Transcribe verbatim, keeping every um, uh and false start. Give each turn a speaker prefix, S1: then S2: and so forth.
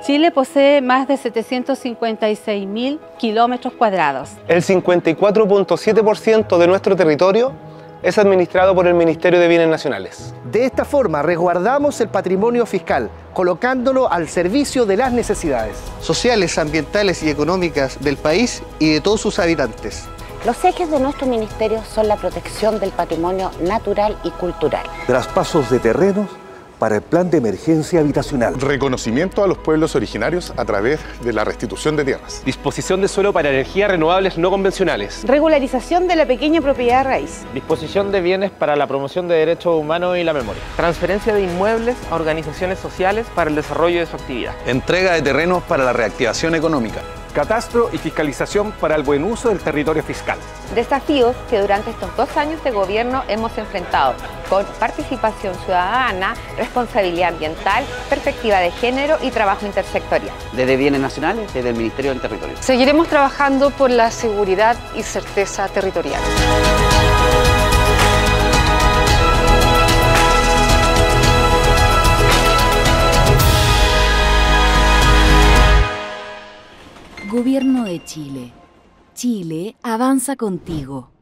S1: Chile posee más de setecientos cincuenta y seis mil kilómetros cuadrados.
S2: El cincuenta y cuatro punto siete por ciento de nuestro territorio es administrado por el Ministerio de Bienes Nacionales.
S3: De esta forma resguardamos el patrimonio fiscal, colocándolo al servicio de las necesidades
S4: sociales, ambientales y económicas del país y de todos sus habitantes.
S5: Los ejes de nuestro ministerio son la protección del patrimonio natural y cultural.
S6: Traspasos de terrenos para el plan de emergencia habitacional.
S7: Reconocimiento a los pueblos originarios a través de la restitución de tierras.
S8: Disposición de suelo para energías renovables no convencionales.
S9: Regularización de la pequeña propiedad raíz.
S10: Disposición de bienes para la promoción de derechos humanos y la memoria.
S11: Transferencia de inmuebles a organizaciones sociales para el desarrollo de su actividad.
S12: Entrega de terrenos para la reactivación económica.
S13: Catastro y fiscalización para el buen uso del territorio fiscal.
S14: Desafíos que durante estos dos años de gobierno hemos enfrentado con participación ciudadana, responsabilidad ambiental, perspectiva de género y trabajo intersectorial.
S15: Desde Bienes Nacionales, desde el Ministerio del Territorio.
S16: Seguiremos trabajando por la seguridad y certeza territorial.
S17: Gobierno de Chile. Chile avanza contigo.